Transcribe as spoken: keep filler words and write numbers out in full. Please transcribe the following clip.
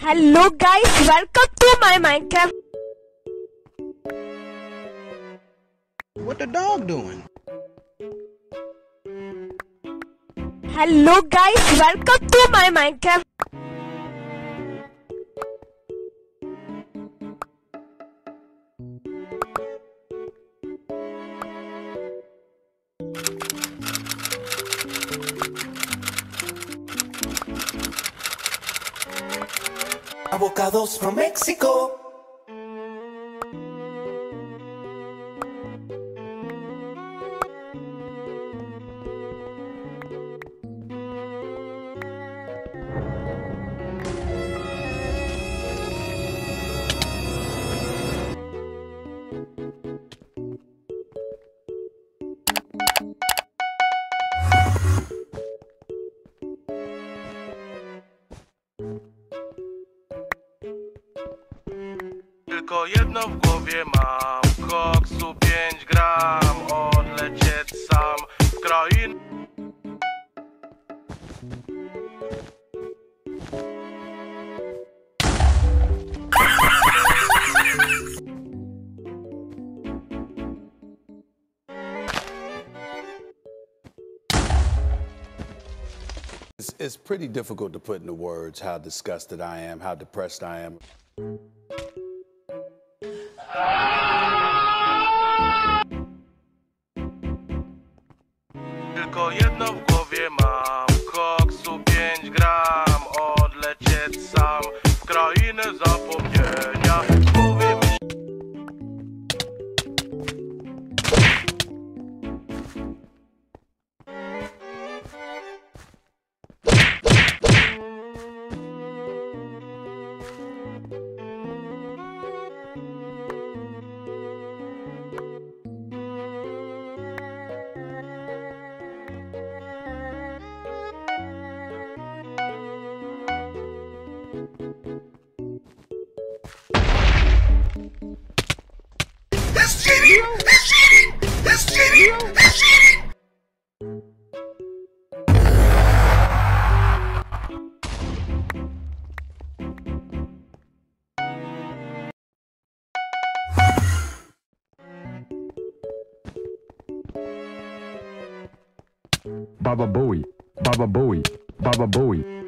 Hello guys, welcome to my Minecraft. What the dog doing? Hello guys, welcome to my Minecraft. Avocados from Mexico. Tylko jedno w głowie mam, koksu pięć gram, odlecieć sam w krainę. It's, it's pretty difficult to put into words how disgusted I am, how depressed I am. Tylko jedno w głowie mam, koksu pięć gram, odlecieć sam w krainę zapomnienia. Głowie mi... It's cheating! It's cheating! It's cheating! It's cheating! Baba Bowie, Baba Bowie, Baba Bowie.